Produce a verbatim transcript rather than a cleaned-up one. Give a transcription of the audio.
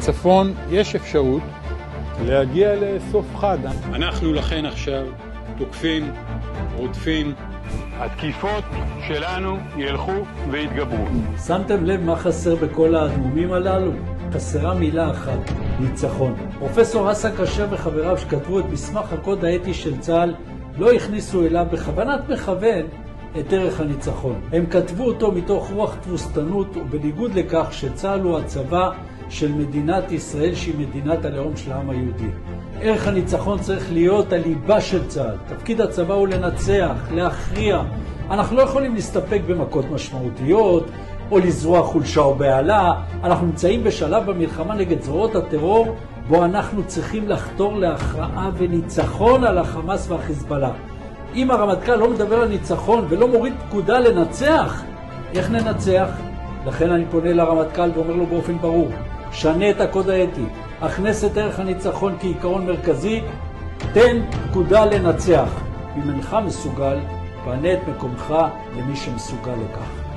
בצפון יש אפשרות להגיע לסוף חד. אנחנו לכן עכשיו תוקפים, רודפים. התקיפות שלנו ילכו ויתגברו. שמתם לב מה חסר בכל האדמומים הללו? חסרה מילה אחת, ניצחון. פרופסור אסא כשר וחבריו שכתבו את מסמך הקוד האתי של צה"ל לא הכניסו אליו בכוונת מכוון את ערך הניצחון. הם כתבו אותו מתוך רוח תבוסתנות ובניגוד לכך שצה"ל הוא הצבא של מדינת ישראל שהיא מדינת הלאום של העם היהודי. ערך הניצחון צריך להיות הליבה של צה"ל. תפקיד הצבא הוא לנצח, להכריע. אנחנו לא יכולים להסתפק במכות משמעותיות או לזרוע חולשה או בעלה. אנחנו נמצאים בשלב במלחמה נגד זרועות הטרור בו אנחנו צריכים לחתור להכרעה וניצחון על החמאס והחיזבאללה. אם הרמטכ"ל לא מדבר על ניצחון ולא מוריד פקודה לנצח, איך ננצח? לכן אני פונה לרמטכ"ל ואומר לו באופן ברור, שנה את הקוד האתי, הכנס את ערך הניצחון כעיקרון מרכזי, תן פקודה לנצח. אם אינך מסוגל, פנה את מקומך למי שמסוגל לכך.